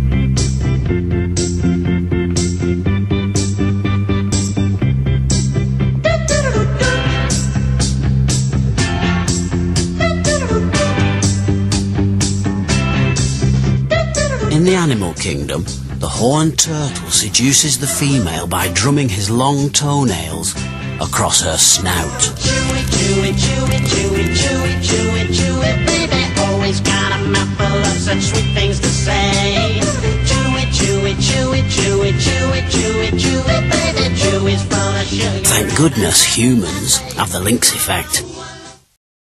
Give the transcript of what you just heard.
In the animal kingdom, the horned turtle seduces the female by drumming his long toenails across her snout. Chew it, chew it, chew it, chew it, chew it, chew it, chew it, baby. Always got a mouthful of such sweet things to say. Chew it, chew it, chew it, chew it, chew it, chew it, chew it, baby. Chew is full of sugar. Thank goodness humans have the lynx effect.